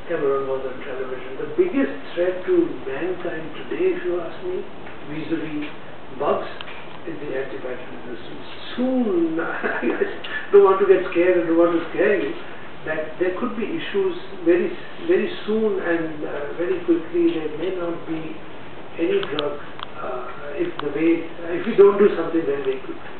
Cameron was on television. The biggest threat to mankind today, if you ask me, vis-a-vis bugs, is the antibiotic resistance. Soon, I don't want to get scared, I don't want to scare you, that there could be issues very, very soon and very quickly. There may not be any drug if we don't do something very, very quickly.